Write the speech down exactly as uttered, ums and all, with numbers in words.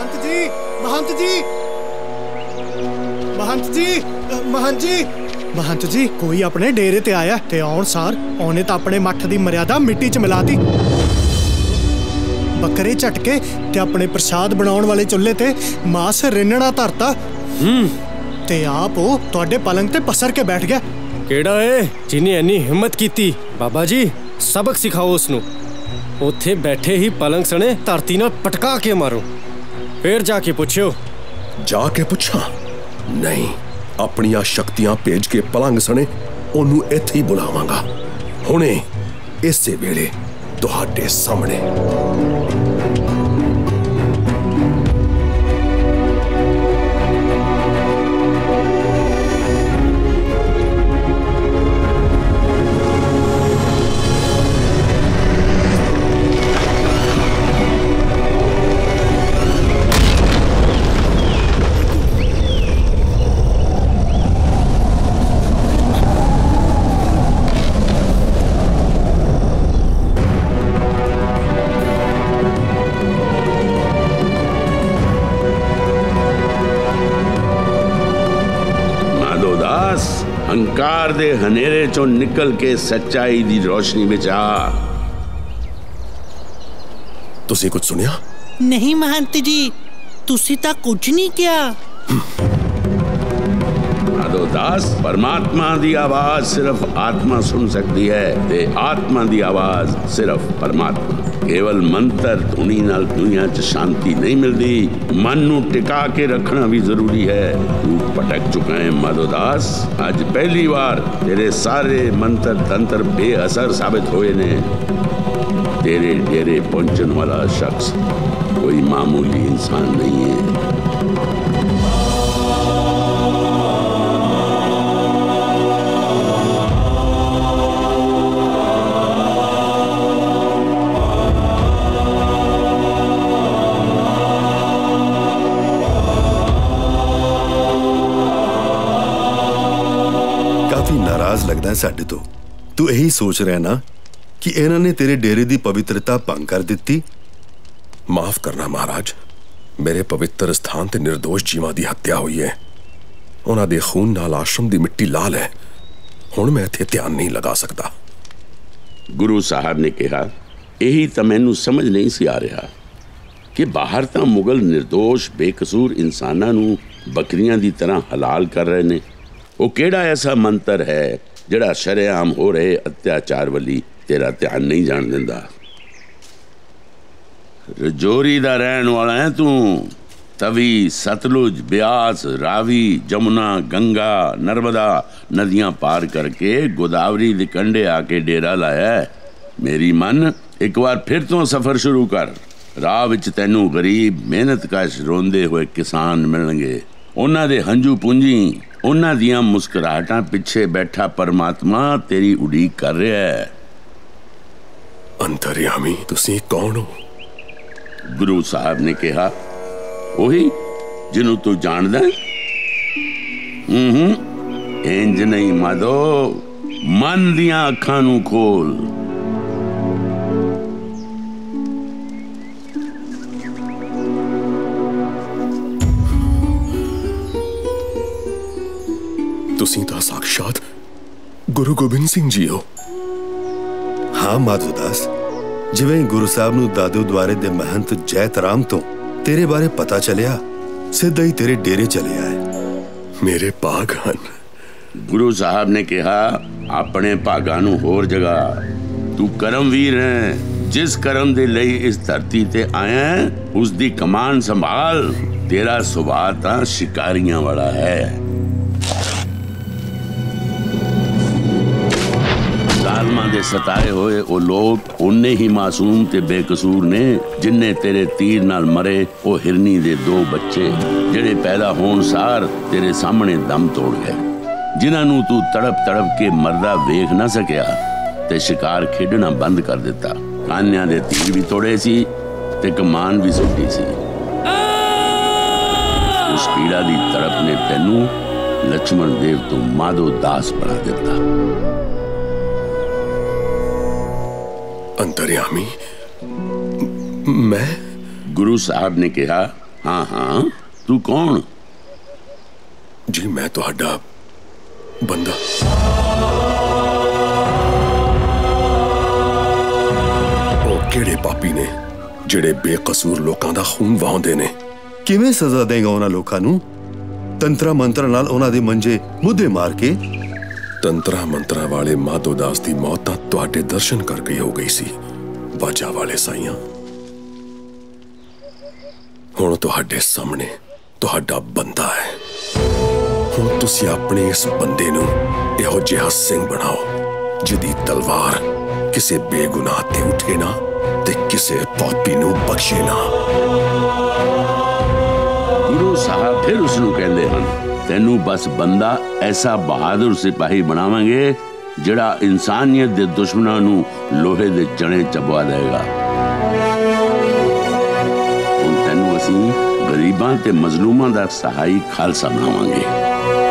महंत जी, महंत जी, महंत जी, महंत जी, महंत जी, कोई अपने डेरे ते आया ते आउण सार ओने तां अपने मठ दी मर्यादा मिट्टी च मिलाती। बकरे झटके ते अपने प्रसाद बनाउण वाले चुल्हे ते मांस रिन्नणा धरता। हम्म ते आप ओ तुहाडे पलंग ते पसर के बैठ गया। केड़ा है जिन्हें इन्नी हिम्मत कीती? बाबा जी सबक सिखाओ उसनू। उत्थे बैठे ही पलंग सने धरती नाल पटका के मारो, फिर जाके पुछो। जाके पुछा? नहीं, अपनियां शक्तियां भेज के पलंग सने ओनू इत्थे ही बुलावांगा, हुणे इसे वेले तुहाडे सामने। हंकार दे हनेरे चों निकल के सच्चाई दी रोशनी विच आ। तुसी कुछ सुनिया? नहीं महंत जी, तुसी तां कुछ नहीं किया। माधो दास, परमात्मा दी आवाज सिर्फ आत्मा सुन सकती है ते आत्मा दी आवाज सिर्फ परमात्मा। केवल मंत्र धुनी नाल दुनिया च शांति नहीं मिलती, मन नू टिका के रखना भी जरूरी है। तू भटक चुका है माधो दास। आज पहली बार तेरे सारे मंत्र तंत्र बेअसर साबित हुए ने। तेरे डेरे पहुंचने वाला शख्स कोई मामूली इंसान नहीं है। नाराज लगता है साडे तो। तू यही सोच रहा ना कि इन्हां ने तेरे डेरे की पवित्रता भंग कर दी? माफ करना महाराज, मेरे पवित्र स्थान ते निर्दोष जीवां दी हत्या हुई है। उन्हां दे खून नाल आश्रम दी मिट्टी लाल है। हुण मैं इत्थे ध्यान नहीं लगा सकता। गुरु साहब ने कहा, यही तो मैनू समझ नहीं सी आ रहा कि बाहर तो मुगल निर्दोष बेकसूर इंसानां नू बकरियां दी तरह हलाल कर रहे ने। वो केड़ा ऐसा मंत्र है जड़ा शरेआम हो रहे अत्याचार वाली तेरा ध्यान नहीं जान देंदा? रजौरी दा रहन वाला है तू। तवी, सतलुज, ब्यास, रावी, जमुना, गंगा, नर्मदा नदियां पार करके गोदावरी दे कंढे आके डेरा लाया है। मेरी मन, एक बार फिर तो सफर शुरू कर। राह विच तैनू गरीब मेहनतकश रोंदे हुए किसान मिलणगे। उन्हां दे हंझू पूंजी, उन्हां दियां मुस्कुराहटां पिछे बैठा परमात्मा तेरी उड़ीक कर रहा है। अंतर्यामी तुसी कौन हो? गुरु साहब ने कहा, वही जिन्हों तू जानदा है। हम्म इंज नहीं माधो, मन दियां अखां नू खोल। तुसी तो साक्षात गुरु गोबिंद सिंह जी हो। हाँ माधो दास, जिवें गुरु साहब नू दादू द्वारे दे महंत जैत राम तो तेरे बारे पता चलिया, सीधा ही तेरे डेरे चले आए। मेरे भाग हन। गुरु साहब ने कहा, अपने भागा नू होर जगा। तू करमवीर है। जिस करम दे लई इस धरती ते आया है, उस दी कमान संभाल। तेरा सुभाव तां शिकारियां वाला है। दे सताए होए वो लोग उन्ने ही मासूम ते बेकसूर ने जिन्ने तेरे तीर नाल मरे वो हिरनी दे दो बच्चे जेड़े पैदा होण सार तेरे सामने दम तोड़ गए, जिन्हां नू तू तड़प तड़प के मरदा वेख ना सकिया ते शिकार खेडना बंद कर दिता। कान्या दे तीर भी तोड़े सी ते कमान भी सुट्टी सी। उस पीड़ा दी तड़प ने तैनू लक्ष्मण देव तो माधो दास बना दिता। अंतर्यामी, मैं? गुरु साहब ने कहा, हाँ हाँ, तू कौन? जी मैं तुहाडा बंदा। ਉਹ ਕਿਹੜੇ ਪਾਪੀ ਨੇ ਜਿਹੜੇ ਬੇਕਸੂਰ ਲੋਕਾਂ ਦਾ ਖੂਨ ਵਹਾਉਂਦੇ ਨੇ? ਕਿਵੇਂ ਸਜ਼ਾ ਦੇਗਾ ਉਹਨਾਂ ਲੋਕਾਂ ਨੂੰ? ਤੰਤਰਾ ਮੰਤਰਾਂ ਨਾਲ ਉਹਨਾਂ ਦੇ ਮੰਜੇ ਮੁੱਦੇ ਮਾਰ ਕੇ? ਤੰਤਰਾ ਮੰਤਰਾਂ ਵਾਲੇ ਮਾਧੋ ਦਾਸ ਦੀ ਮੌਤ ਤਾਂ ਤੁਹਾਡੇ ਦਰਸ਼ਨ ਕਰਕੇ ਹੋ ਗਈ ਸੀ ਬਾਜਾ ਵਾਲੇ ਸਾਈਆਂ। ਹੁਣ ਤੁਹਾਡੇ ਸਾਹਮਣੇ ਤੁਹਾਡਾ ਬੰਦਾ ਹੈ। ਹੁਣ ਤੁਸੀਂ ਆਪਣੇ ਇਸ ਬੰਦੇ ਨੂੰ ਇਹੋ ਜਿਹਾ ਸਿੰਘ ਬਣਾਓ ਜਿਹਦੀ ਤਲਵਾਰ ਕਿਸੇ ਬੇਗੁਨਾਹ ਤੇ ਉੱਠੇ ਨਾ ਤੇ ਕਿਸੇ ਪਾਪੀ ਨੂੰ ਬਖਸ਼ੇ ਨਾ। ਗੁਰੂ ਸਾਹਿਬ ਫਿਰ ਉਸ ਨੂੰ ਕਹਿੰਦੇ ਹਨ, ਤੈਨੂੰ ਬਸ ਬੰਦਾ ਐਸਾ ਬਹਾਦਰ ਸਿਪਾਹੀ ਬਣਾਵਾਂਗੇ ਜਿਹੜਾ ਇਨਸਾਨੀਅਤ ਦੇ ਦੁਸ਼ਮਣਾਂ ਨੂੰ ਲੋਹੇ ਦੇ ਜਣੇ ਚਬਵਾ ਦੇਗਾ। ਹੁਣ ਤੈਨੂੰ ਅਸੀਂ ਗਰੀਬਾਂ ਤੇ ਮਜ਼ਲੂਮਾਂ ਦਾ ਸਹਾਈ ਖਾਲਸਾ ਬਣਾਵਾਂਗੇ।